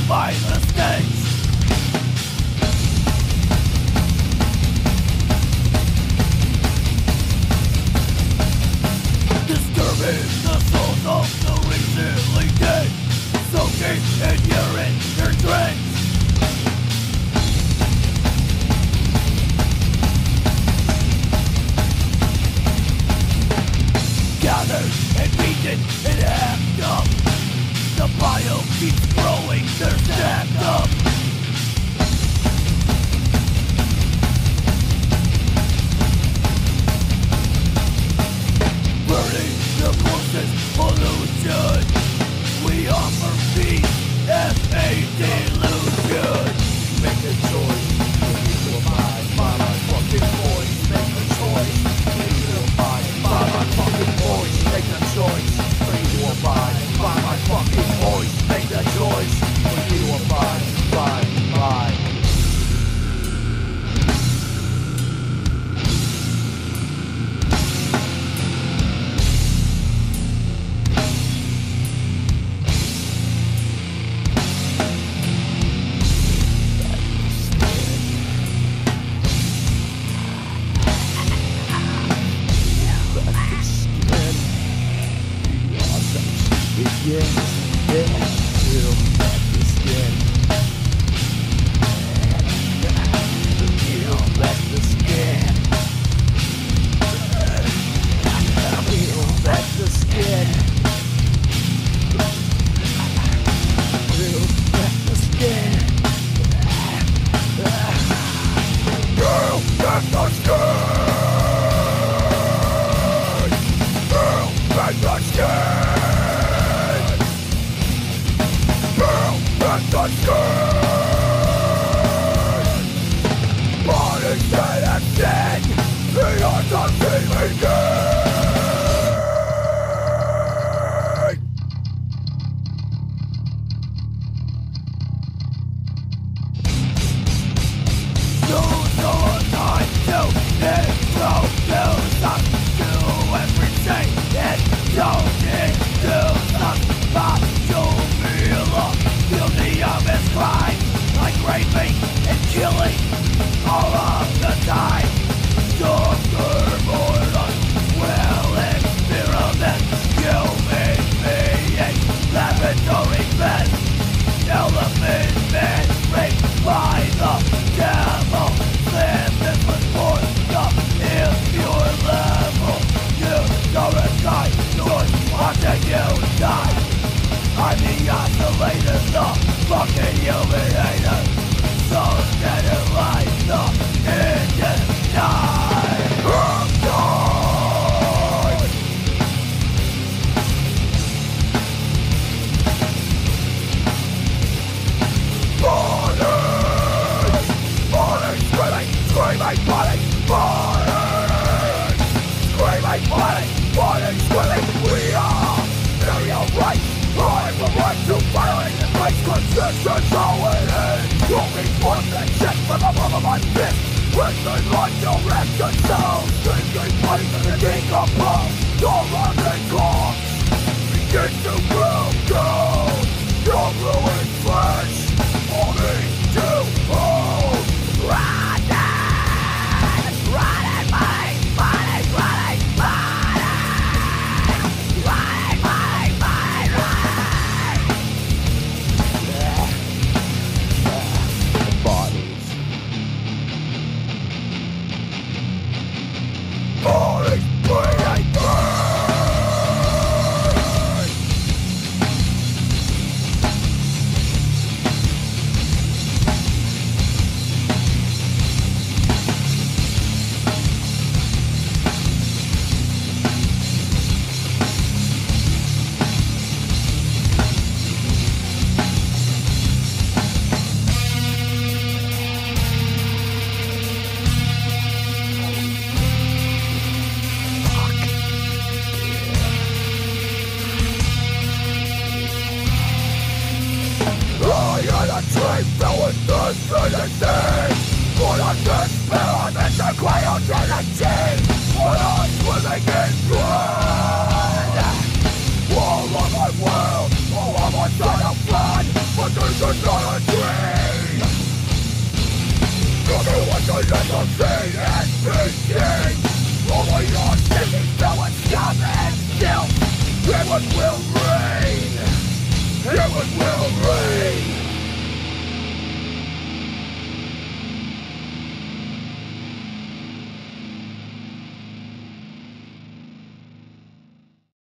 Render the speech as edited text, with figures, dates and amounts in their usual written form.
my mistakes. Disturbing the souls of the recently dead, soaking in urine their dregs. Gathered and beaten and hacked up, the pile keeps growing, they're stacked up. Burning the closest pollution, we offer peace as a delusion. Make a choice, when you abide by my fucking voice. Make a choice, when you abide by my fucking voice. Make a choice, when you abide by my fucking voice. Make a choice, when you abide by. Yeah, peel back the skin. Peel back the skin. Peel back the skin. Peel back the skin. Peel back the skin. Peel back the skin. The skin. Bodies that have dead beyond the seeming gain. Use our time to introduce us to everything and don't induce us but to feel us. Guilty of his crime, like raping and killing all of the time. Doctor Morton will experiment, human being, laboratory men, elephant men, raped by the devil. This was for the impure level. You are a guy, just watching you die. I'm the oscillator, the fucking human hater. So sterilized, the engine die. I'm died. Bodies, screaming, screaming, bodies, screaming, bodies, screaming. We are real right. I'm the right to violate and race conditions going in. Only one that check for the love of my fist. Wrestling like direction sound. Thinking fighting to the decompose. Your running corpse begin to grow down. Your ruined flesh only to hold. Running, running, running, running, bodies bleeding burn. What a experiment, cryogenic. What I'm swimming in blood. All of my world, all of my son of blood. But is not a dream. Nothing what the little thing has been seen. Over your city filled with scum and guilt. Heaven will reign. Heaven will reign.